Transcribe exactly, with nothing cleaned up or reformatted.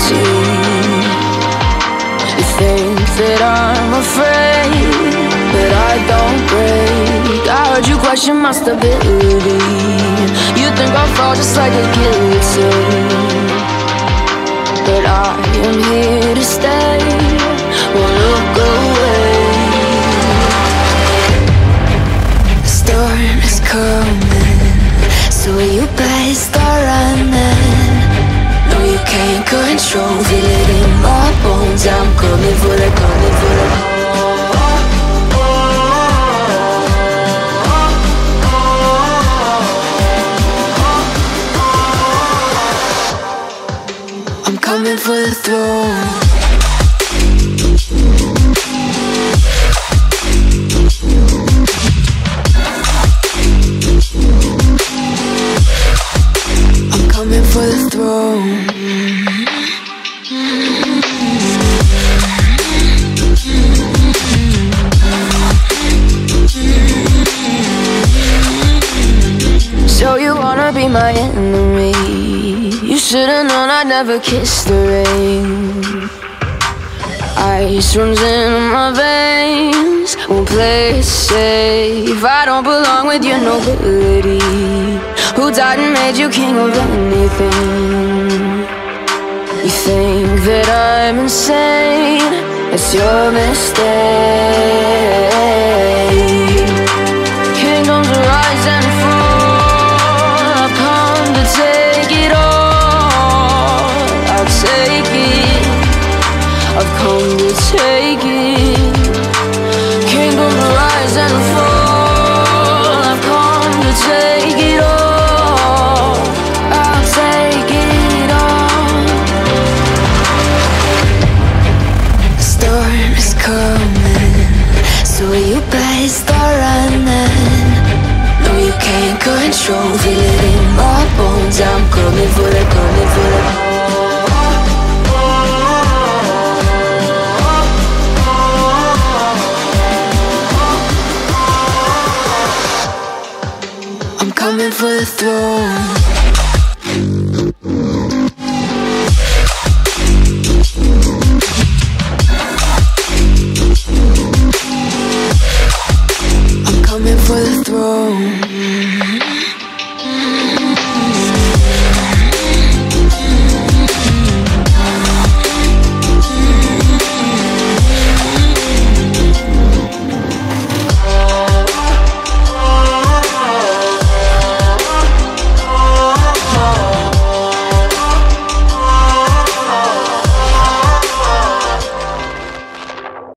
guilty. You think that I'm afraid, but I don't break. I heard you question my stability. You think I'll fall just like a guillotine, but I am here to stay. Won't look away. The storm is coming, so you better start running. No, you can't control, feel it in my bones. I'm coming for the, coming for the. I'm coming for the throne. I'm coming for the throne. So you wanna be my enemy? You should've known I'd never kiss the rain. Ice runs in my veins, won't play it safe. I don't belong with your nobility. Who died and made you king of anything? You think that I'm insane? It's your mistake. Kingdoms rise and fall, I've come to take it all. I'll take it, I've come to take it. Kingdoms rise and fall, I've come to take it all. I'll take it all. The storm is coming, so you better start running. No, you can't control, feel it